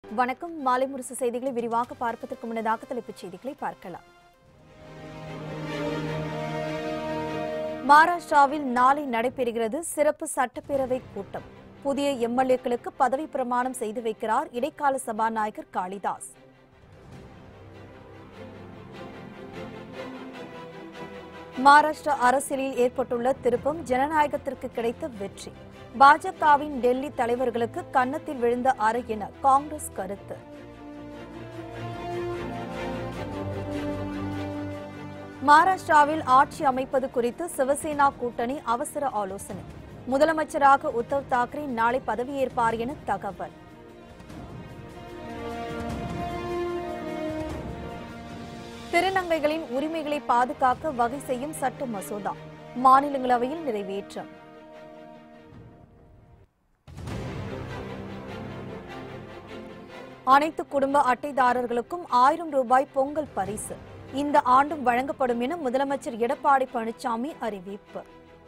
வணக்கம். மாலைமுரசு செய்திகளை விரிவாக பார்ப்பதற்கு முன்னதாக தலைப்புச் செய்திகளை பார்க்கலாம். மகாராஷ்டிராவில் நாளை நடைபெறுகிறது சிறப்பு சட்டப்பேரவை கூட்டம். புதிய எம்எல்ஏக்களுக்கு பதவி பிரமாணம் செய்து வைக்கிறார் இடைக்கால சபாநாயகர் காளிதாஸ். மகாராஷ்டிரா அரசியலில் ஏற்பட்டுள்ள திருப்பம் ஜனநாயகத்திற்கு கிடைத்த வெற்றி. பாஜகவின் டெல்லி தலைவர்களுக்கு கன்னத்தில் விழுந்த அறை என காங்கிரஸ் கருத்து. மகாராஷ்டிராவில் ஆட்சி அமைப்பது குறித்து சிவசேனா கூட்டணி அவசர ஆலோசனை. முதலமைச்சராக உத்தவ் தாக்கரே நாளை பதவியேற்பார் என தகவல். திருநங்கைகளின் உரிமைகளை பாதுகாக்க வகை செய்யும் சட்ட மசோதா மாநிலங்களவையில் நிறைவேற்றம். அனைத்து குடும்ப அட்டைதாரர்களுக்கும் 1000 ரூபாய் பொங்கல் பரிசு இந்த ஆண்டும் வழங்கப்படும் என முதலமைச்சர் எடப்பாடி பழனிசாமி அறிவிப்பு.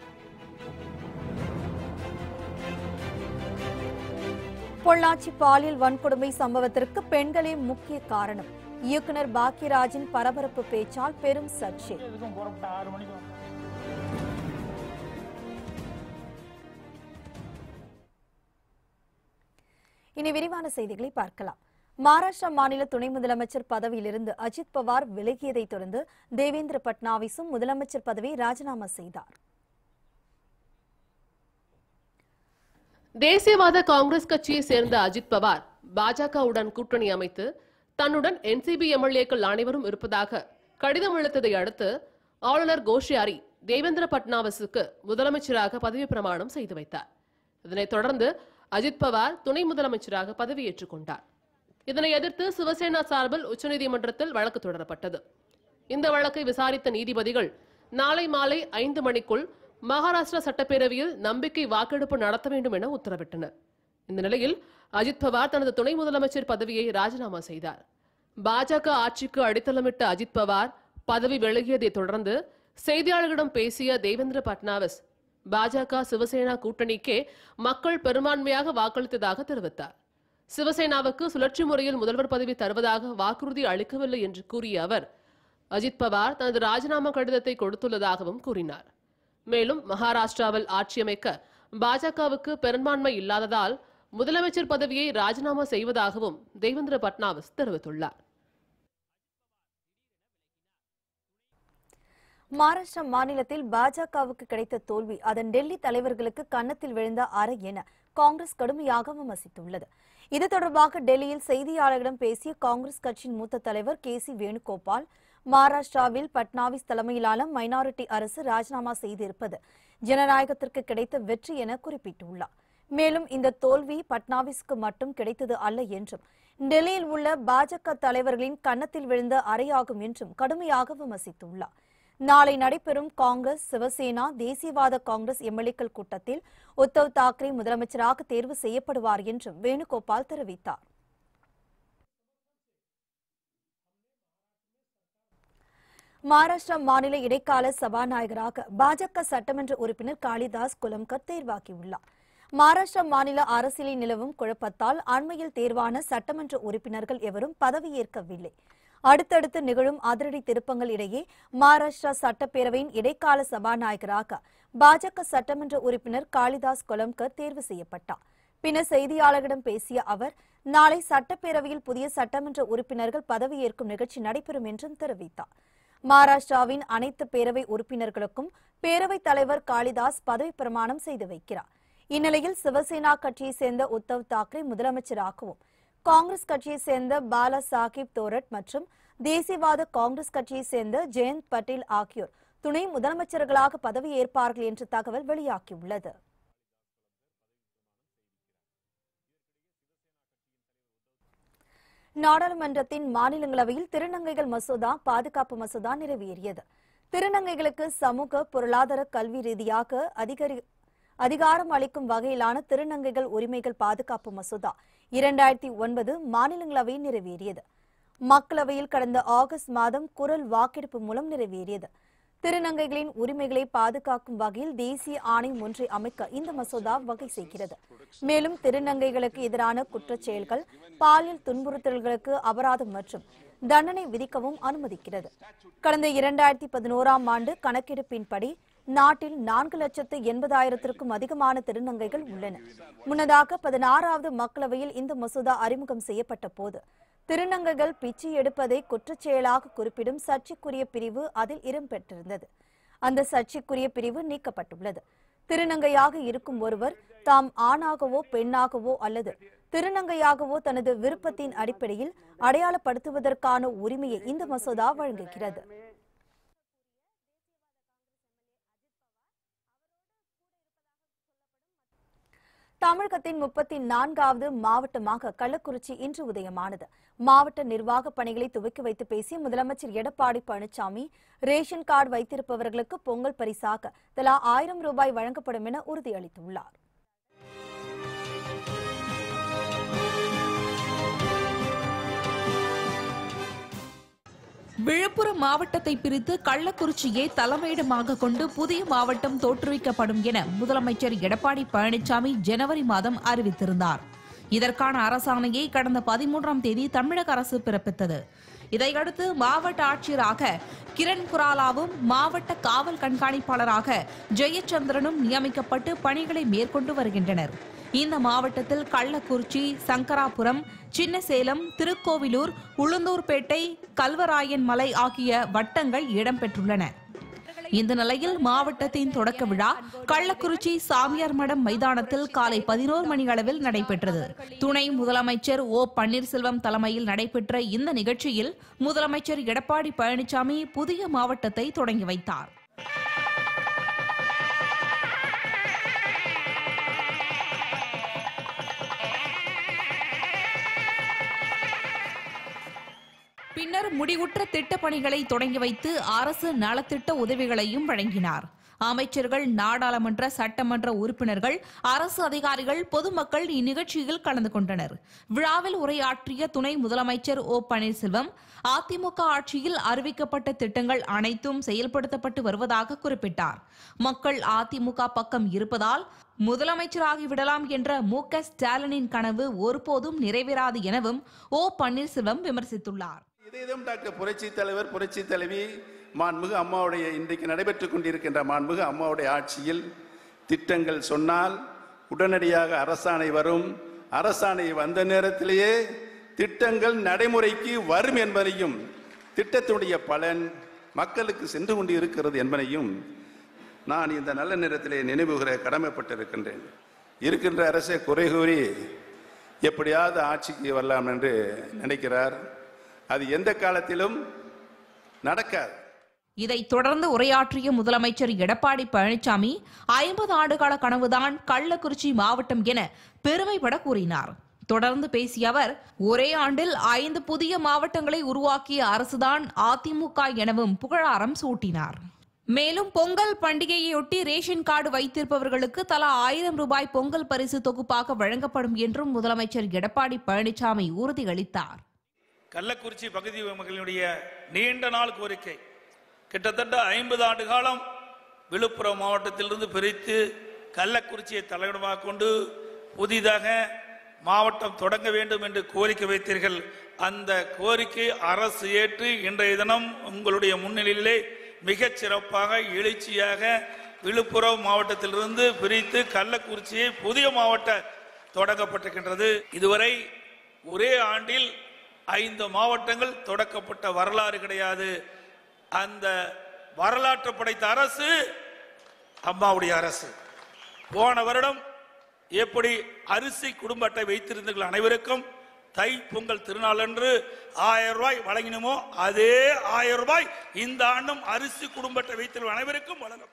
பொள்ளாச்சி பாலியல் வன்கொடுமை சம்பவத்திற்கு பெண்களே முக்கிய காரணம். இயக்குநர் பாக்கியராஜின் பரபரப்பு பேச்சால் பெரும் சர்ச்சை. இனி விரிவான செய்திகளை பார்க்கலாம். மகாராஷ்டிரா மாநில துணை முதலமைச்சர் பதவியிலிருந்து அஜித் பவார் விலகியதை தொடர்ந்து தேவேந்திர பட்னாவிஸும் முதலமைச்சர் பதவியை ராஜினாமா செய்தார். தேசியவாத காங்கிரஸ் கட்சியை சேர்ந்த அஜித் பவார் பாஜகவுடன் கூட்டணி அமைத்து தன்னுடன் என்சிபி எம்எல்ஏக்கள் அனைவரும் இருப்பதாக கடிதம் அளித்ததை அடுத்து ஆளுநர் கோஷியாரி தேவேந்திர பட்னாவிஸுக்கு முதலமைச்சராக பதவி பிரமாணம் செய்து வைத்தார். இதனைத் தொடர்ந்து அஜித் பவார் துணை முதலமைச்சராக பதவியேற்றுக் கொண்டார். இதனை எதிர்த்து சிவசேனா சார்பில் உச்சநீதிமன்றத்தில் வழக்கு தொடரப்பட்டது. இந்த வழக்கை விசாரித்த நீதிபதிகள் நாளை மாலை 5 மணிக்குள் மகாராஷ்டிரா சட்டப்பேரவையில் நம்பிக்கை வாக்கெடுப்பு நடத்த வேண்டும் என உத்தரவிட்டனர். இந்த நிலையில் அஜித் பவார் தனது துணை முதலமைச்சர் பதவியை ராஜினாமா செய்தார். பாஜக ஆட்சிக்கு அடித்தளமிட்ட அஜித் பவார் பதவி விலகியதை தொடர்ந்து செய்தியாளர்களிடம் பேசிய தேவேந்திர பட்னாவிஸ் பாஜக சிவசேனா கூட்டணிக்கே மக்கள் பெரும்பான்மையாக வாக்களித்ததாக தெரிவித்தார். சிவசேனாவுக்கு சுழற்சி முறையில் முதல்வர் பதவி தருவதாக வாக்குறுதி அளிக்கவில்லை என்று கூறிய அவர் அஜித் பவார் தனது ராஜினாமா கடிதத்தை கொடுத்துள்ளதாகவும் கூறினார். மேலும் மகாராஷ்டிராவில் ஆட்சியமைக்க பாஜகவுக்கு பெரும்பான்மை இல்லாததால் முதலமைச்சர் பதவியை ராஜினாமா செய்வதாகவும் தேவேந்திர பட்னாவிஸ் தெரிவித்துள்ளார். மகாராஷ்டிரா மாநிலத்தில் பாஜகவுக்கு கிடைத்த தோல்வி அதன் டெல்லி தலைவர்களுக்கு கன்னத்தில் விழுந்த அறை என காங்கிரஸ் கடுமையாக விமர்சித்துள்ளது. இது தொடர்பாக டெல்லியில் செய்தியாளர்களிடம் பேசிய காங்கிரஸ் கட்சியின் மூத்த தலைவர் கே.சி. வேணுகோபால் மகாராஷ்டிராவில் பட்னாவிஸ் தலைமையிலான மைனாரிட்டி அரசு ராஜினாமா செய்திருப்பது ஜனநாயகத்திற்கு கிடைத்த வெற்றி என குறிப்பிட்டுள்ளார். மேலும் இந்த தோல்வி பட்னாவிஸுக்கு மட்டும் கிடைத்தது அல்ல என்றும் டெல்லியில் உள்ள பாஜக தலைவர்களின் கன்னத்தில் விழுந்த அறையாகும் என்றும் கடுமையாக விமர்சித்துள்ளார். நாளை நடைபெறும் காங்கிரஸ் சிவசேனா தேசியவாத காங்கிரஸ் எம்எல்ஏக்கள் கூட்டத்தில் உத்தவ் தாக்கரே முதலமைச்சராக தேர்வு செய்யப்படுவார் என்றும் வேணுகோபால் தெரிவித்தார். மகாராஷ்டிரா மாநில இடைக்கால சபாநாயகராக பாஜக சட்டமன்ற உறுப்பினர் காளிதாஸ் கொலம்கர் தேர்வாகியுள்ளார். மகாராஷ்டிரா மாநில அரசியலில் நிலவும் குழப்பத்தால் அண்மையில் தேர்வான சட்டமன்ற உறுப்பினர்கள் எவரும் பதவியேற்கவில்லை. அடுத்தடுத்து நிகழும் அதிரடி திருப்பங்கள் இடையே மகாராஷ்டிரா சட்டப்பேரவையின் இடைக்கால சபாநாயகராக பாஜக சட்டமன்ற உறுப்பினர் காளிதாஸ் கொலம்கர் தேர்வு செய்யப்பட்டார். பின்னர் செய்தியாளர்களிடம் பேசிய அவர் நாளை சட்டப்பேரவையில் புதிய சட்டமன்ற உறுப்பினர்கள் பதவியேற்கும் நிகழ்ச்சி நடைபெறும் என்றும் தெரிவித்தார். மகாராஷ்டிராவின் அனைத்து பேரவை உறுப்பினர்களுக்கும் பேரவைத் தலைவர் காளிதாஸ் பதவி பிரமாணம் செய்து வைக்கிறார். இந்நிலையில் சிவசேனா கட்சியைச் சேர்ந்த உத்தவ் தாக்கரே முதலமைச்சராகவும் காங்கிரஸ் கட்சியைச் சேர்ந்த பாலா சாஹிப் தோரட் மற்றும் தேசியவாத காங்கிரஸ் கட்சியைச் சேர்ந்த ஜெயந்த் பட்டேல் ஆகியோர் துணை முதலமைச்சர்களாக பதவியேற்பார்கள் என்ற தகவல் வெளியாகியுள்ளது. நாடாளுமன்றத்தின் மாநிலங்களவையில் திருநங்கைகள் மசோதா பாதுகாப்பு மசோதா நிறைவேறியது. திருநங்கைகளுக்கு சமூக பொருளாதார கல்வி ரீதியாக அதிகாரம் அளிக்கும் வகையிலான திருநங்கைகள் உரிமைகள் பாதுகாப்பு மசோதா 2009 மாநிலங்களவையில் நிறைவேறியது. மக்களவையில் கடந்த ஆகஸ்ட் மாதம் குரல் வாக்கெடுப்பு மூலம் நிறைவேறியது. திருநங்கைகளின் உரிமைகளை பாதுகாக்கும் வகையில் தேசிய ஆணையம் ஒன்றை அமைக்க இந்த மசோதா வகை செய்கிறது. மேலும் திருநங்கைகளுக்கு எதிரான குற்றச் செயல்கள், பாலியல் துன்புறுத்தல்களுக்கு அபராதம் மற்றும் தண்டனை விதிக்கவும் அனுமதிக்கிறது. கடந்த 2011ஆம் ஆண்டு கணக்கெடுப்பின்படி நாட்டில் 4,80,000க்கும் அதிகமான திருநங்கைகள் உள்ளன. முன்னதாக 16வது மக்களவையில் இந்த மசோதா அறிமுகம் செய்யப்பட்ட போது திருநங்கைகள் பிச்சை எடுப்பதை குற்றச் செயலாக குறிப்பிடும் சர்ச்சைக்குரிய பிரிவு அதில் இடம்பெற்றிருந்தது. அந்த சர்ச்சைக்குரிய பிரிவு நீக்கப்பட்டுள்ளது. திருநங்கையாக இருக்கும் ஒருவர் தாம் ஆணாகவோ பெண்ணாகவோ அல்லது திருநங்கையாகவோ தனது விருப்பத்தின் அடிப்படையில் அடையாளப்படுத்துவதற்கான உரிமையை இந்த மசோதா வழங்குகிறது. தமிழகத்தின் 34வது மாவட்டமாக கள்ளக்குறிச்சி இன்று உதயமானது. மாவட்ட நிர்வாக பணிகளை துவக்கி வைத்து பேசிய முதலமைச்சர் எடப்பாடி பழனிசாமி, ரேஷன் கார்டு வைத்திருப்பவர்களுக்கு பொங்கல் பரிசாக தலா 1000 ரூபாய் வழங்கப்படும் என உறுதியளித்துள்ளார். விழுப்புரம் மாவட்டத்தை பிரித்து கள்ளக்குறிச்சியை தலைமையிடமாக கொண்டு புதிய மாவட்டம் தோற்றுவிக்கப்படும் என முதலமைச்சர் எடப்பாடி பழனிசாமி ஜனவரி மாதம் அறிவித்திருந்தார். இதற்கான அரசாணையை கடந்த 13ஆம் தேதி தமிழக அரசு பிறப்பித்தது. இதையடுத்து மாவட்ட ஆட்சியராக கிரண் குராலாவும் மாவட்ட காவல் கண்காணிப்பாளராக ஜெயச்சந்திரனும் நியமிக்கப்பட்டு பணிகளை மேற்கொண்டு வருகின்றனர். இந்த மாவட்டத்தில் கள்ளக்குறிச்சி, சங்கராபுரம், சின்னசேலம், திருக்கோவிலூர், உளுந்தூர்பேட்டை, கல்வராயன் மலை ஆகிய வட்டங்கள் இடம்பெற்றுள்ளன. இந்த நிலையில் மாவட்டத்தின் தொடக்க விழா கள்ளக்குறிச்சி சாமியார் மடம் மைதானத்தில் காலை 11 மணி அளவில் நடைபெற்றது. துணை முதலமைச்சர் ஓ பன்னீர்செல்வம் தலைமையில் நடைபெற்ற இந்த நிகழ்ச்சியில் முதலமைச்சர் எடப்பாடி பழனிசாமி புதிய மாவட்டத்தை தொடங்கி வைத்தார். பின்னர் முடிவுற்ற திட்டப் பணிகளை தொடங்கி வைத்து அரசு நலத்திட்ட உதவிகளையும் வழங்கினார். அமைச்சர்கள், நாடாளுமன்ற, சட்டமன்ற உறுப்பினர்கள், அரசு அதிகாரிகள், பொதுமக்கள் இந்நிகழ்ச்சியில் கலந்து கொண்டனர். விழாவில் உரையாற்றிய துணை முதலமைச்சர் ஓ பன்னீர்செல்வம், அதிமுக ஆட்சியில் அறிவிக்கப்பட்ட திட்டங்கள் அனைத்தும் செயல்படுத்தப்பட்டு வருவதாக குறிப்பிட்டார். மக்கள் அதிமுக பக்கம் இருப்பதால் முதலமைச்சராகிவிடலாம் என்ற மு.க. ஸ்டாலினின் கனவு ஒருபோதும் நிறைவேறாது எனவும் ஓ பன்னீர்செல்வம் விமர்சித்துள்ளார். இதேதான் டாக்டர் புரட்சி தலைவர், புரட்சி தலைவி மாண்புமிகு அம்மாவுடைய இன்றைக்கு நடைபெற்றுக் கொண்டிருக்கின்ற மாண்புமிகு அம்மாவுடைய ஆட்சியில் திட்டங்கள் சொன்னால் உடனடியாக அரசாணை வரும். அரசாணை வந்த நேரத்திலேயே திட்டங்கள் நடைமுறைக்கு வரும் என்பதையும், திட்டத்தினுடைய பலன் மக்களுக்கு சென்று கொண்டு இருக்கிறது என்பதையும் நான் இந்த நல்ல நேரத்திலே நினைவுகிற கடமைப்பட்டிருக்கின்றேன். இருக்கின்ற அரசை குறை கூறி எப்படியாவது ஆட்சிக்கு வரலாம் என்று நினைக்கிறார். அது எந்த காலத்திலும் நடக்காது. இதைத் தொடர்ந்து உரையாற்றிய முதலமைச்சர் எடப்பாடி பழனிசாமி, 50 ஆண்டுகால கனவுதான் கள்ளக்குறிச்சி மாவட்டம் என பெருமைப்பட கூறினார். தொடர்ந்து பேசிய அவர், ஒரே ஆண்டில் 5 புதிய மாவட்டங்களை உருவாக்கிய அரசுதான் அதிமுக எனவும் புகழாரம் சூட்டினார். மேலும் பொங்கல் பண்டிகையொட்டி ரேஷன் கார்டு வைத்திருப்பவர்களுக்கு தலா 1000 ரூபாய் பொங்கல் பரிசு தொகுப்பாக வழங்கப்படும் என்றும் முதலமைச்சர் எடப்பாடி பழனிசாமி உறுதியளித்தார். கள்ளக்குறிச்சி பகுதி மக்களுடைய நீண்ட நாள் கோரிக்கை, கிட்டத்தட்ட 50 ஆண்டு காலம் விழுப்புரம் மாவட்டத்திலிருந்து பிரித்து கள்ளக்குறிச்சியை தலையிடமாக கொண்டு புதிதாக மாவட்டம் தொடங்க வேண்டும் என்று கோரிக்கை வைத்தீர்கள். அந்த கோரிக்கை அரசு ஏற்று இன்றைய தினம் உங்களுடைய முன்னிலையிலே மிகச் சிறப்பாக எழுச்சியாக விழுப்புரம் மாவட்டத்திலிருந்து பிரித்து கள்ளக்குறிச்சியை புதிய மாவட்டம் தொடங்கப்பட்டிருக்கின்றது. இதுவரை ஒரே ஆண்டில் 5 மாவட்டங்கள் தொடக்கப்பட்ட வரலாறு கிடையாது. அந்த வரலாற்று படைத்த அரசு அம்மாவுடைய அரசு. போன வருடம் எப்படி அரிசி குடும்ப அட்டை வைத்திருந்தவர்கள் அனைவருக்கும் தை பொங்கல் திருநாள் அன்று 1000 ரூபாய் வழங்கினோமோ அதே 1000 ரூபாய் இந்த ஆண்டும் அரிசி குடும்ப அட்டை வைத்திருந்த அனைவருக்கும் வழங்கப்படும்.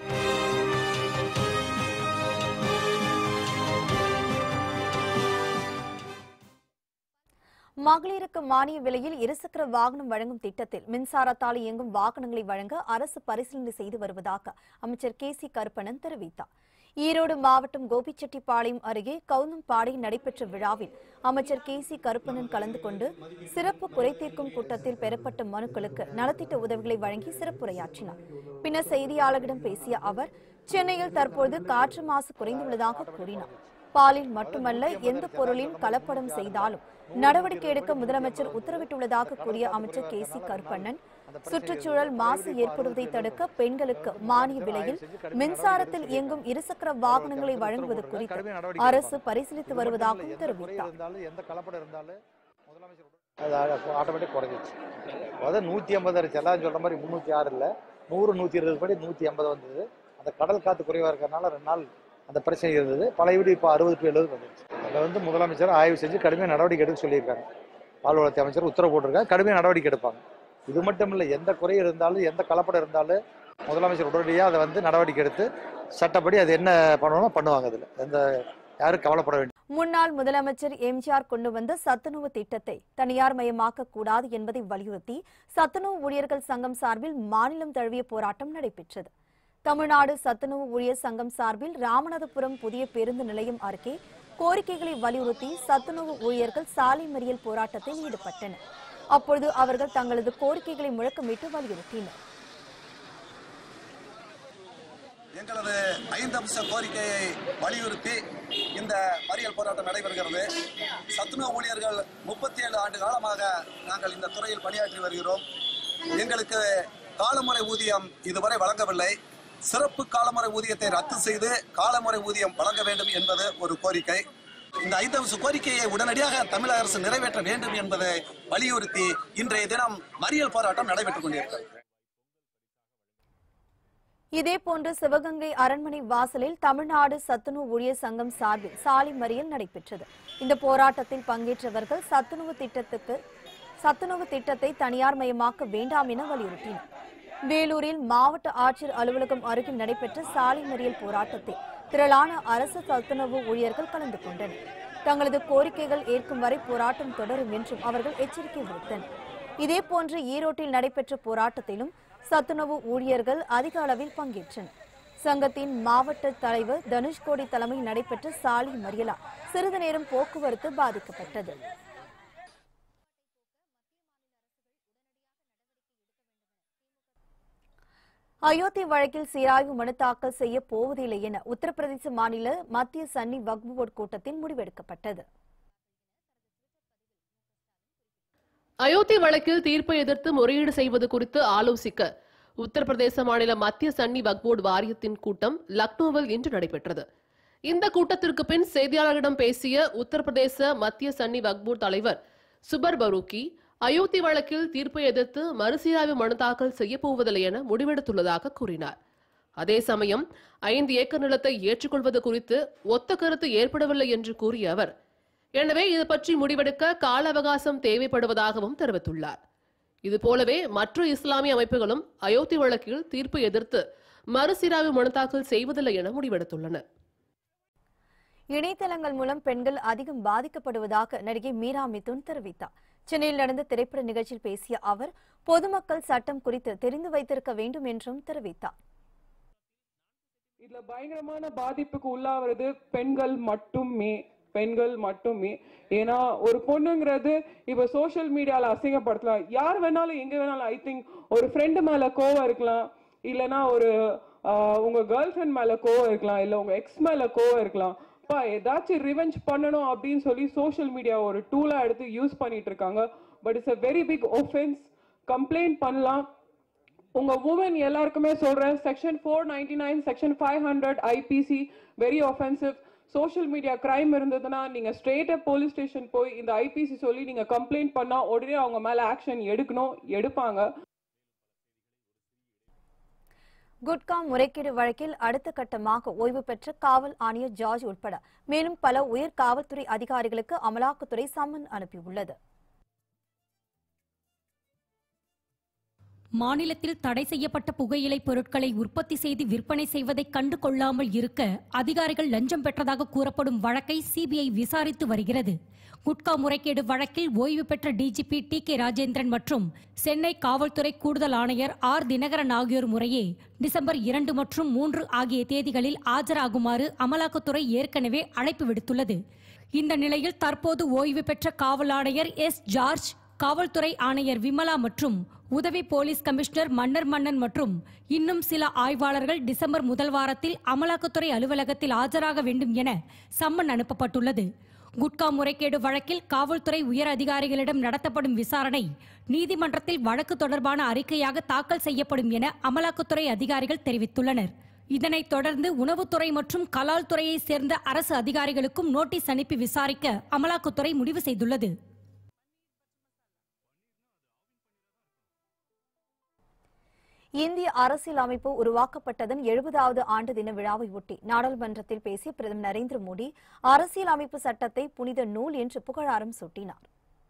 மகளிருக்கு மானிய விலையில் இருசக்கர வாகனம் வழங்கும் திட்டத்தில் மின்சாரத்தால் இயங்கும் வாகனங்களை வழங்க அரசு பரிசீலனை செய்து வருவதாக அமைச்சர் கே.சி. கருப்பணன் தெரிவித்தார். ஈரோடு மாவட்டம் கோபிச்செட்டிப்பாளையம் அருகே கவுந்தம்பாடியில் நடைபெற்ற விழாவில் அமைச்சர் KC கருப்பண்ணன் கலந்து கொண்டு சிறப்பு குறைதீர்க்கும் கூட்டத்தில் பெறப்பட்ட மனுக்களுக்கு நலத்திட்ட உதவிகளை வழங்கி சிறப்புரையாற்றினார். பின்னர் செய்தியாளர்களிடம் பேசிய அவர், சென்னையில் தற்போது காற்று மாசு குறைந்துள்ளதாக கூறினார். பாலில் மட்டுமல்ல, எந்த பொருளின் கலப்படம் செய்தாலும் நடவடிக்கை எடுக்க முதலமைச்சர் உத்தரவிட்டுள்ளதாக கூறிய அமைச்சர் KC கருப்பண்ணன், சுற்றுச்சூழல் மாசு ஏற்படுவதை தடுக்க பெண்களுக்கு மானிய விலையில் மின்சாரத்தில் இயங்கும் இருசக்கர வாகனங்களை வழங்குவது குறித்து அரசு பரிசீலித்து வருவதாகவும் தெரிவித்தார். ஆட்டோமேட்டிக் குறைஞ்சிச்சு. அதாவது 150 எல்லாம் சொல்ற மாதிரி 306 இல்ல 100 120 படி 150 வந்தது. அந்த கடல் காத்து குறைவா இருக்கிறதுனால 2 நாள் அந்த பிரச்சனை இருந்தது. பழைய வீடு இப்போ 60 to 70 வந்துருச்சு. அதை முதலமைச்சர் ஆய்வு செஞ்சு கடுமையாக நடவடிக்கை எடுக்க சொல்லியிருக்காங்க. பால்வளத்துறை அமைச்சர் உத்தரவு போட்டிருக்காங்க, கடுமையாக நடவடிக்கை எடுப்பாங்க. இது மட்டும் இல்லை, எந்த குறை இருந்தாலும் எந்த கலப்படம் இருந்தாலும் முதலமைச்சர் உடனடியாக அதை நடவடிக்கை எடுத்து சட்டப்படி அது என்ன பண்ணணும் பண்ணுவாங்க. அதில் எந்த யாரும் கவலைப்பட வேண்டும். முன்னாள் முதலமைச்சர் எம்ஜிஆர் கொண்டு வந்த சத்துணவு திட்டத்தை தனியார் மயமாக்க கூடாது என்பதை வலியுறுத்தி சத்துணவு ஊழியர்கள் சங்கம் சார்பில் மாநிலம் தழுவிய போராட்டம் நடைபெற்றது. தமிழ்நாடு சத்துணவு ஊழியர் சங்கம் சார்பில் ராமநாதபுரம் புதிய பேருந்து நிலையம் அருகே கோரிக்கைகளை வலியுறுத்தி சத்துணவு ஊழியர்கள் சாலை மறியல் போராட்டத்தில் ஈடுபட்டனர். அப்பொழுது அவர்கள் தங்களது கோரிக்கைகளை முழக்கமிட்டு வலியுறுத்தினர். எங்களது 5 அம்ச கோரிக்கையை வலியுறுத்தி இந்த மறியல் போராட்டம் நடைபெறுகிறது. சத்துணவு ஊழியர்கள் 37 ஆண்டு காலமாக நாங்கள் இந்த துறையில் பணியாற்றி வருகிறோம். எங்களுக்கு காலமுறை ஊதியம் இதுவரை வழங்கவில்லை. சிறப்பு காலமுறை ஊதியத்தை ரத்து செய்து காலமுறை ஊதியம் வழங்க வேண்டும் என்பது ஒரு கோரிக்கை. இந்த 5 அம்ச கோரிக்கையை உடனடியாக தமிழக அரசு நிறைவேற்ற வேண்டும் என்பதை வலியுறுத்தி இன்றைய தினம் மறியல் போராட்டம் நடைபெற்றுக் கொண்டிருக்கிறது. இதேபோன்று சிவகங்கை அரண்மனை வாசலில் தமிழ்நாடு சத்துணவு ஊழியர் சங்கம் சார்பில் சாலை மறியல் நடைபெற்றது. இந்த போராட்டத்தில் பங்கேற்றவர்கள் சத்துணவு திட்டத்தை தனியார் மயமாக்க வேண்டாம் என வலியுறுத்தினர். வேலூரில் மாவட்ட ஆட்சியர் அலுவலகம் அருகில் நடைபெற்ற சாலை மறியல் போராட்டத்தில் திரளான அரசு சத்துணவு ஊழியர்கள் கலந்து கொண்டனர். தங்களது கோரிக்கைகள் ஏற்கும் வரை போராட்டம் தொடரும் என்றும் அவர்கள் எச்சரிக்கை விடுத்தனர். இதேபோன்று ஈரோட்டில் நடைபெற்ற போராட்டத்திலும் சத்துணவு ஊழியர்கள் அதிக அளவில் பங்கேற்றனர். சங்கத்தின் மாவட்ட தலைவர் தனுஷ்கோடி தலைமையில் நடைபெற்ற சாலை மறியலால் சிறிது நேரம் போக்குவரத்து பாதிக்கப்பட்டது. அயோத்தி வழக்கில் சீராய்வு மனு தாக்கல் செய்ய போவதில்லை என உத்தரப்பிரதேச மாநில மத்திய சன்னி வக்ஃப் போர்டு கூட்டத்தில் முடிவெடுக்கப்பட்டது. அயோத்தி வழக்கில் தீர்ப்பை எதிர்த்து முறையீடு செய்வது குறித்து ஆலோசிக்க உத்தரப்பிரதேச மாநில மத்திய சன்னி வக்ஃப் போர்டு வாரியத்தின் கூட்டம் லக்னோவில் இன்று நடைபெற்றது. இந்த கூட்டத்திற்கு பின் செய்தியாளர்களிடம் பேசிய உத்தரப்பிரதேச மத்திய சன்னி வக்ஃப் போர்டு தலைவர் சுபர் பரூக்கி, அயோத்தி வழக்கில் தீர்ப்பை எதிர்த்து மறுசீராய்வு மனு தாக்கல் செய்யப்போவதில்லை என முடிவெடுத்துள்ளதாக கூறினார். அதே சமயம் 5 ஏக்கர் நிலத்தை ஏற்றுக்கொள்வது குறித்து ஒத்த கருத்து ஏற்படவில்லை என்று கூறிய அவர், எனவே இது பற்றி முடிவெடுக்க கால அவகாசம் தேவைப்படுவதாகவும் தெரிவித்துள்ளார். இதுபோலவே மற்ற இஸ்லாமிய அமைப்புகளும் அயோத்தி வழக்கில் தீர்ப்பை எதிர்த்து மறுசீராய்வு மனு தாக்கல் செய்வதில்லை என முடிவெடுத்துள்ளன. இணையதளங்கள் மூலம் பெண்கள் அதிகம் பாதிக்கப்படுவதாக நடிகை மீரா மிதுன் தெரிவித்தார். சென்னையில் நடந்த திரைப்பட நிகழ்ச்சியில் பேசிய அவர், பொதுமக்கள் சட்டம் குறித்து தெரிந்து வைத்திருக்க வேண்டும் என்றும் தெரிவித்தார். இதுல பயங்கரமான பாதிப்புக்கு உள்ளாவது பெண்கள் மட்டுமே. ஏன்னா ஒரு பொண்ணுங்கிறது இப்ப சோசியல் மீடியால அசிங்கப்படுத்தலாம், யார் வேணாலும் எங்க வேணாலும். ஐ திங்க் ஒரு ஃப்ரெண்டு மேல கோவம் இருக்கலாம், இல்லைன்னா ஒரு உங்க கேர்ள் ஃப்ரெண்ட் மேல கோவம் இருக்கலாம், இல்ல உங்க எக்ஸ் மேல கோவம் இருக்கலாம். ஏதாச்சும் ரிவெஞ்ச் பண்ணணும் அப்படின்னு சொல்லி சோசியல் மீடியா ஒரு டூலா எடுத்து யூஸ் பண்ணிட்டு இருக்காங்க. But it's a very big offense. Complaint பண்ணலாம். உங்க உமன் எல்லாருக்குமே சொல்றேன், section 499 section 500 IPC very offensive. Social media crime இருந்ததுன்னா நீங்க ஸ்ட்ரெயிட்டா போலீஸ் ஸ்டேஷன் போய் இந்த IPC சொல்லி நீங்க கம்ப்ளைண்ட் பண்ணா உடனே அவங்க மேல ஆக்ஷன் எடுப்பாங்க. குட்கா முறைகேடு வழக்கில் அடுத்த கட்டமாக ஓய்வு பெற்ற காவல் ஆணையர் ஜார்ஜ் உட்பட மேலும் பல உயர் காவல்துறை அதிகாரிகளுக்கு அமலாக்கத்துறை சம்மன் அனுப்பியுள்ளது. மாநிலத்தில் தடை செய்யப்பட்ட புகையிலை பொருட்களை உற்பத்தி செய்து விற்பனை செய்வதை கண்டு கொள்ளாமல் இருக்க அதிகாரிகள் லஞ்சம் பெற்றதாக கூறப்படும் வழக்கை சிபிஐ விசாரித்து வருகிறது. குட்கா முறைகேடு வழக்கில் ஓய்வு பெற்ற டிஜிபி டி.கே. ராஜேந்திரன் மற்றும் சென்னை காவல்துறை கூடுதல் ஆணையர் ஆர். தினகரன் ஆகியோர் முறையே டிசம்பர் 2 மற்றும் 3 ஆகிய தேதிகளில் ஆஜராகுமாறு அமலாக்கத்துறை ஏற்கனவே அழைப்பு விடுத்துள்ளது. இந்த நிலையில் தற்போது ஓய்வு பெற்ற காவல் ஆணையர் எஸ். ஜார்ஜ், காவல்துறை ஆணையர் விமலா மற்றும் உதவி போலீஸ் கமிஷனர் மன்னன் மற்றும் இன்னும் சில ஆய்வாளர்கள் டிசம்பர் முதல் வாரத்தில் அமலாக்கத்துறை அலுவலகத்தில் ஆஜராக வேண்டும் என சம்மன் அனுப்பப்பட்டுள்ளது. குட்கா முறைகேடு வழக்கில் காவல்துறை உயர் அதிகாரிகளிடம் நடத்தப்படும் விசாரணை நீதிமன்றத்தில் வழக்கு தொடர்பான அறிக்கையாக தாக்கல் செய்யப்படும் என அமலாக்கத்துறை அதிகாரிகள் தெரிவித்துள்ளனர். இதனைத் தொடர்ந்து உணவுத்துறை மற்றும் கலால் துறையை சேர்ந்த அரசு அதிகாரிகளுக்கும் நோட்டீஸ் அனுப்பி விசாரிக்க அமலாக்கத்துறை முடிவு செய்துள்ளது. இந்திய அரசியலமைப்பு உருவாக்கப்பட்டதன் 70வது ஆண்டு தின விழாவை ஒட்டி நாடாளுமன்றத்தில் பேசிய பிரதமர் நரேந்திர மோடி அரசியலமைப்பு சட்டத்தை புனித நூல் என்று புகழாரம் சூட்டினார்.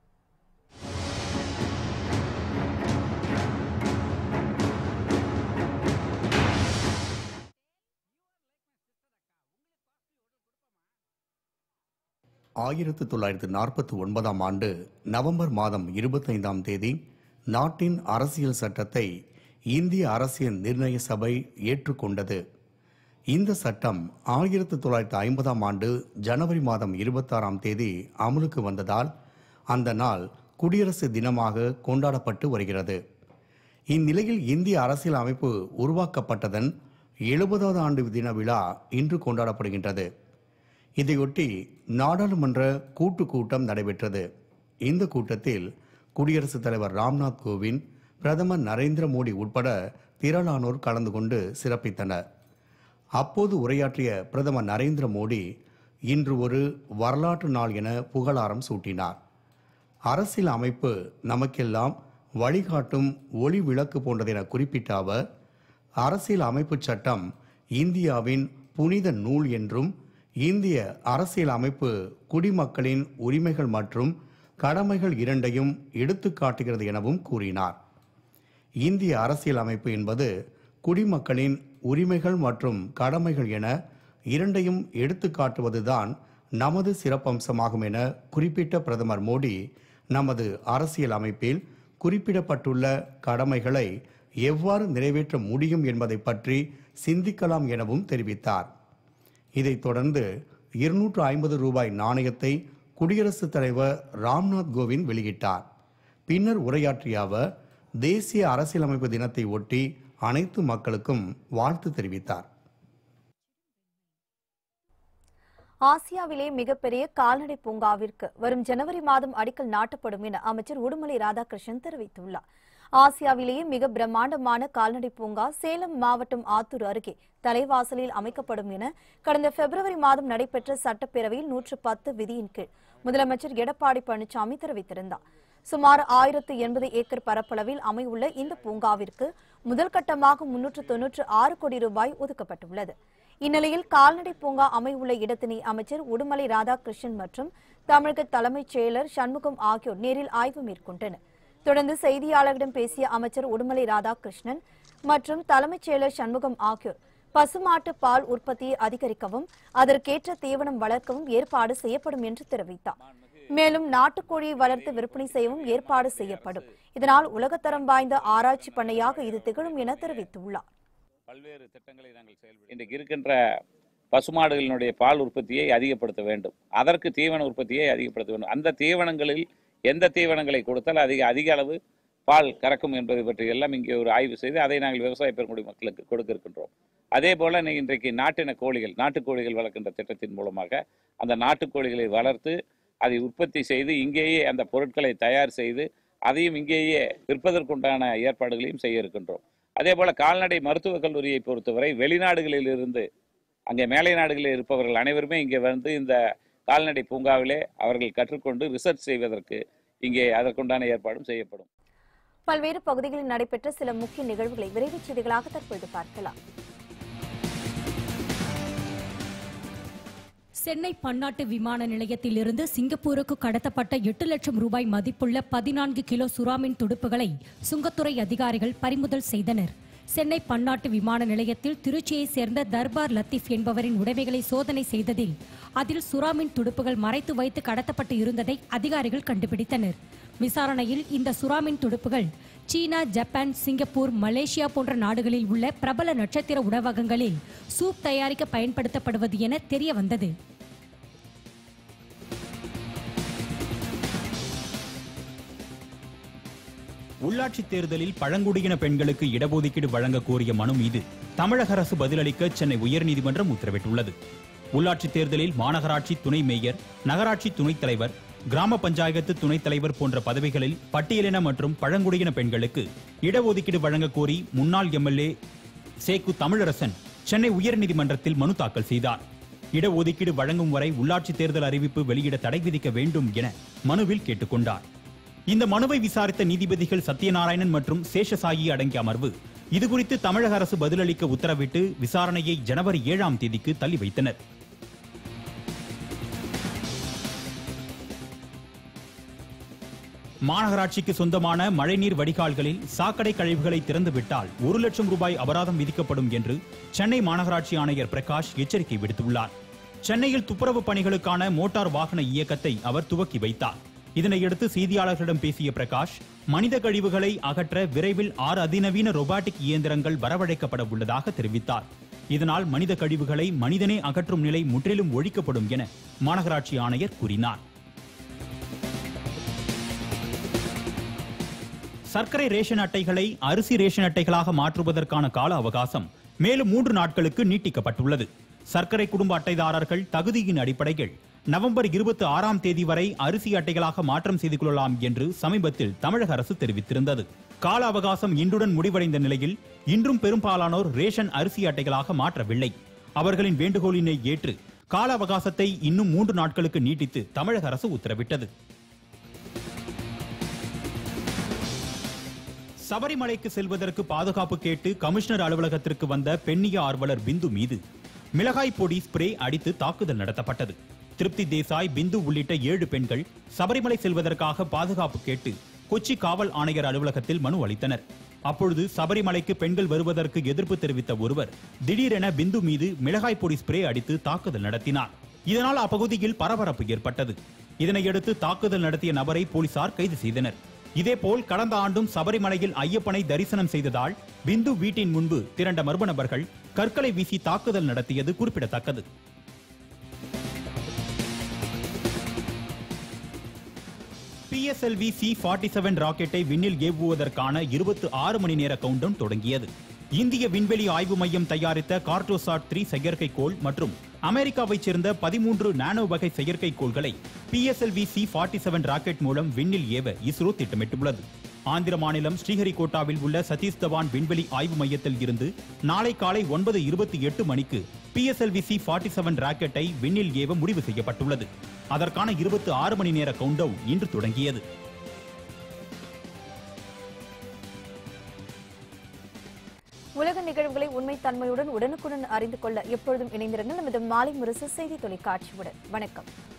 ஆயிரத்து 1949 ஆண்டு நவம்பர் மாதம் 25ஆம் தேதி நாட்டின் அரசியல் சட்டத்தை இந்திய அரசியல் நிர்ணய சபை ஏற்றுக்கொண்டது. இந்த சட்டம் 1950ஆம் ஆண்டு ஜனவரி மாதம் 26ஆம் தேதி அமலுக்கு வந்ததால் அந்த நாள் குடியரசு தினமாக கொண்டாடப்பட்டு வருகிறது. இந்நிலையில் இந்திய அரசியல் அமைப்பு உருவாக்கப்பட்டதன் 70வது ஆண்டு தின விழா இன்று கொண்டாடப்படுகின்றது. இதையொட்டி நாடாளுமன்ற கூட்டம் நடைபெற்றது. இந்த கூட்டத்தில் குடியரசுத் தலைவர் ராம்நாத் கோவிந்த், பிரதமர் நரேந்திர மோடி உட்பட திரளானோர் கலந்து கொண்டு சிறப்பித்தனர். அப்போது உரையாற்றிய பிரதமர் நரேந்திர மோடி இன்று ஒரு வரலாற்று நாள் என புகழாரம் சூட்டினார். அரசியல் அமைப்பு நமக்கெல்லாம் வழிகாட்டும் ஒளி விளக்கு போன்றது என குறிப்பிட்ட அவர், அரசியல் அமைப்பு சட்டம் இந்தியாவின் புனித நூல் என்றும் இந்திய அரசியல் அமைப்பு குடிமக்களின் உரிமைகள் மற்றும் கடமைகள் இரண்டையும் எடுத்து காட்டுகிறது எனவும் கூறினார். இந்திய அரசியல் அமைப்பு என்பது குடிமக்களின் உரிமைகள் மற்றும் கடமைகள் என இரண்டையும் எடுத்து காட்டுவதுதான் நமது சிறப்பம்சமாகும் என குறிப்பிட்ட பிரதமர் மோடி, நமது அரசியல் அமைப்பில் குறிப்பிடப்பட்டுள்ள கடமைகளை எவ்வாறு நிறைவேற்ற முடியும் என்பதை பற்றி சிந்திக்கலாம் எனவும் தெரிவித்தார். இதைத் தொடர்ந்து 250 ரூபாய் நாணயத்தை குடியரசுத் தலைவர் ராம்நாத் கோவிந்த் வெளியிட்டார். பின்னர் உரையாற்றிய அவர் தேசிய அரசியலமைப்பு தினத்தை ஒட்டி அனைத்து மக்களுக்கும் வாழ்த்து தெரிவித்தார். ஆசியாவிலே மிகப்பெரிய கால்நடை பூங்காவிற்கு வரும் ஜனவரி மாதம் அடிக்கல் நாட்டப்படும் என அமைச்சர் உடுமலை ராதாகிருஷ்ணன் தெரிவித்துள்ளார். ஆசியாவிலேயே மிக பிரம்மாண்டமான கால்நடை பூங்கா சேலம் மாவட்டம் ஆத்தூர் அருகே தலைவாசலில் அமைக்கப்படும் என கடந்த பிப்ரவரி மாதம் நடைபெற்ற சட்டப்பேரவையில் 110 விதியின் கீழ் முதலமைச்சர் எடப்பாடி பழனிசாமி தெரிவித்திருந்தார். சுமார் 1080 ஏக்கர் பரப்பளவில் அமையுள்ள இந்த பூங்காவிற்கு முதல் கட்டமாக 396 கோடி ரூபாய் ஒதுக்கப்பட்டுள்ளது. இந்நிலையில் கால்நடை பூங்கா அமையுள்ள இடத்தினை அமைச்சர் உடுமலை ராதாகிருஷ்ணன் மற்றும் தமிழக தலைமைச் செயலர் சண்முகம் ஆகியோர் நேரில் ஆய்வு மேற்கொண்டனர். தொடர்ந்து செய்தியாளர்களிடம் பேசிய அமைச்சர் உடுமலை ராதாகிருஷ்ணன் மற்றும் தலைமைச் செயலர் சண்முகம் ஆகியோர் பசுமாட்டு பால் உற்பத்தியை அதிகரிக்கவும் அதற்கேற்ற தீவனம் வளர்க்கவும் ஏற்பாடு செய்யப்படும் என்று தெரிவித்தார். மேலும் நாட்டுக்கோழியை வளர்த்து விற்பனை செய்யவும் ஏற்பாடு செய்யப்படும். இதனால் உலகத்தரம் வாய்ந்த ஆராய்ச்சி பண்ணையாக இது திகழும் என தெரிவித்துள்ளார். பல்வேறு திட்டங்களை நாங்கள் செயல்படுத்த இன்றைக்கு இருக்கின்ற பசுமாடுகளினுடைய பால் உற்பத்தியை அதிகப்படுத்த வேண்டும், அதற்கு தீவன உற்பத்தியை அதிகப்படுத்த வேண்டும். அந்த தீவனங்களில் எந்த தீவனங்களை கொடுத்தால் அதிக அளவு பால் கறக்கும் என்பதை பற்றி எல்லாம் இங்கே ஒரு ஆய்வு செய்து அதை நாங்கள் விவசாய பெருங்குடி மக்களுக்கு கொடுக்க இருக்கின்றோம். அதே போல இன்றைக்கு நாட்டுக்கோழிகள் வளர்க்கின்ற திட்டத்தின் மூலமாக அந்த நாட்டுக்கோழிகளை வளர்த்து அதை உற்பத்தி செய்து இங்கேயே அந்த பொருட்களை தயார் செய்து அதையும் இங்கேயே விற்பதற்குண்டான ஏற்பாடுகளையும் செய்ய இருக்கின்றோம். அதே போல கால்நடை மருத்துவக் கல்லூரியை பொறுத்தவரை வெளிநாடுகளில் இருந்து அங்கே மேலை நாடுகளில் இருப்பவர்கள் அனைவருமே இங்கே வந்து இந்த கால்நடை பூங்காவிலே அவர்கள் கற்றுக்கொண்டு ரிசர்ச் செய்வதற்கு இங்கே அதற்குண்டான ஏற்பாடும் செய்யப்படும். பல்வேறு பகுதிகளில் நடைபெற்ற சில முக்கிய நிகழ்வுகளை விரைவுச் செய்திகளாக தற்போது பார்க்கலாம். சென்னை பன்னாட்டு விமான நிலையத்திலிருந்து சிங்கப்பூருக்கு கடத்தப்பட்ட 8 லட்சம் ரூபாய் மதிப்புள்ள 14 கிலோ சுறாமீன் துடுப்புகளை சுங்கத்துறை அதிகாரிகள் பறிமுதல் செய்தனர். சென்னை பன்னாட்டு விமான நிலையத்தில் திருச்சியைச் சேர்ந்த தர்பார் லத்தீப் என்பவரின் உடைமைகளை சோதனை செய்ததில் அதில் சுறாமீன் துடுப்புகள் மறைத்து வைத்து கடத்தப்பட்டு இருந்ததை அதிகாரிகள் கண்டுபிடித்தனர். விசாரணையில் இந்த சுறாமீன் துடுப்புகள் சீனா, ஜப்பான், சிங்கப்பூர், மலேசியா போன்ற நாடுகளில் உள்ள பிரபல நட்சத்திர உணவகங்களில் சூப் தயாரிக்க பயன்படுத்தப்படுவது என தெரிய வந்தது. உள்ளாட்சித் தேர்தலில் பழங்குடியின பெண்களுக்கு இடஒதுக்கீடு வழங்க கோரிய மனு மீது தமிழக அரசு பதிலளிக்க சென்னை உயர்நீதிமன்றம் உத்தரவிட்டுள்ளது. உள்ளாட்சித் தேர்தலில் மாநகராட்சி துணை மேயர், நகராட்சி துணைத் தலைவர், கிராம பஞ்சாயத்து துணைத் தலைவர் போன்ற பதவிகளில் பட்டியலின மற்றும் பழங்குடியின பெண்களுக்கு இடஒதுக்கீடு வழங்க கோரி முன்னாள் எம்எல்ஏ சேக்கு தமிழரசன் சென்னை உயர்நீதிமன்றத்தில் மனு தாக்கல் செய்தார். இடஒதுக்கீடு வழங்கும் வரை உள்ளாட்சித் தேர்தல் அறிவிப்பு வெளியிட தடை விதிக்க வேண்டும் என மனுவில் கேட்டுக்கொண்டார். இந்த மனுவை விசாரித்த நீதிபதிகள் சத்யநாராயணன் மற்றும் சேஷசாயி அடங்கிய அமர்வு இதுகுறித்து தமிழக அரசு பதிலளிக்க உத்தரவிட்டு விசாரணையை ஜனவரி 7ஆம் தேதிக்கு தள்ளி வைத்தனர். மாநகராட்சிக்கு சொந்தமான மழைநீர் வடிகால்களில் சாக்கடை கழிவுகளை திறந்துவிட்டால் 1 லட்சம் ரூபாய் அபராதம் விதிக்கப்படும் என்று சென்னை மாநகராட்சி ஆணையர் பிரகாஷ் எச்சரிக்கை விடுத்துள்ளார். சென்னையில் துப்புரவு பணிகளுக்கான மோட்டார் வாகன இயக்கத்தை அவர் துவக்கி வைத்தார். இதனையடுத்து செய்தியாளர்களிடம் பேசிய பிரகாஷ், மனித கழிவுகளை அகற்ற விரைவில் 6 அதிநவீன ரோபாட்டிக் இயந்திரங்கள் வரவழைக்கப்பட உள்ளதாக தெரிவித்தார். இதனால் மனித கழிவுகளை மனிதனே அகற்றும் நிலை முற்றிலும் ஒழிக்கப்படும் என மாநகராட்சி ஆணையர் கூறினார். சர்க்கரை ரேஷன் அட்டைகளை அரிசி ரேஷன் அட்டைகளாக மாற்றுவதற்கான கால அவகாசம் மேலும் 3 நாட்களுக்கு நீட்டிக்கப்பட்டுள்ளது. சர்க்கரை குடும்ப அட்டைதாரர்கள் தகுதியின் அடிப்படையில் நவம்பர் 26ஆம் தேதி வரை அரிசி அட்டைகளாக மாற்றம் செய்து கொள்ளலாம் என்று சமீபத்தில் தமிழக அரசு தெரிவித்திருந்தது. கால அவகாசம் இன்றுடன் முடிவடைந்த நிலையில் இன்றும் பெரும்பாலானோர் ரேஷன் அரிசி அட்டைகளாக மாற்றவில்லை. அவர்களின் வேண்டுகோளினை ஏற்று கால அவகாசத்தை இன்னும் 3 நாட்களுக்கு நீட்டித்து தமிழக அரசு உத்தரவிட்டது. சபரிமலைக்கு செல்வதற்கு பாதுகாப்பு கேட்டு கமிஷனர் அலுவலகத்திற்கு வந்த பெண்ணிய ஆர்வலர் பிந்து மீது மிளகாய் பொடி ஸ்ப்ரே அடித்து தாக்குதல் நடத்தப்பட்டது. திருப்தி தேசாய், பிந்து உள்ளிட்ட 7 பெண்கள் சபரிமலை செல்வதற்காக பாதுகாப்பு கேட்டு கொச்சி காவல் ஆணையர் அலுவலகத்தில் மனு அளித்தனர். அப்பொழுது சபரிமலைக்கு பெண்கள் வருவதற்கு எதிர்ப்பு தெரிவித்த ஒருவர் திடீரென பிந்து மீது மிளகாய் பொடி ஸ்ப்ரே அடித்து தாக்குதல் நடத்தினார். இதனால் அப்பகுதியில் பரபரப்பு ஏற்பட்டது. இதனையடுத்து தாக்குதல் நடத்திய நபரை போலீசார் கைது செய்தனர். இதேபோல் கடந்த ஆண்டும் சபரிமலையில் ஐயப்பனை தரிசனம் செய்ததால் பிந்து வீட்டின் முன்பு திரண்ட மர்ம நபர்கள் கற்களை வீசி தாக்குதல் நடத்தியது குறிப்பிடத்தக்கது. PSLV C-47 ராக்கெட்டை விண்ணில் ஏவுவதற்கான 26 மணி நேர கவுண்டவுன் தொடங்கியது. இந்திய விண்வெளி ஆய்வு மையம் தயாரித்த கார்டோசாட் 3 செயற்கைக்கோள் மற்றும் அமெரிக்காவைச் சேர்ந்த 13 நானோ வகை செயற்கைக்கோள்களை PSLV C-47 ராக்கெட் மூலம் விண்ணில் ஏவ இஸ்ரோ திட்டமிட்டுள்ளது. ஆந்திர மாநிலம் ஸ்ரீஹரிகோட்டாவில் உள்ள சதீஷ் தவான் விண்வெளி ஆய்வு மையத்தில் இருந்து நாளை காலை 9:28 மணிக்கு PSLV C-47 ராக்கெட்டை விண்ணில் ஏவ முடிவு செய்யப்பட்டுள்ளது. அதற்கான 26 மணி நேர கவுண்டவுன் இன்று தொடங்கியது. உலக நிகழ்வுகளை உண்மை தன்மையுடன் உடனுக்குடன் அறிந்து கொள்ள எப்பொழுதும் இணைந்திருங்கள் நமது மாலை முரசு செய்தி தொலைக்காட்சியுடன். வணக்கம்.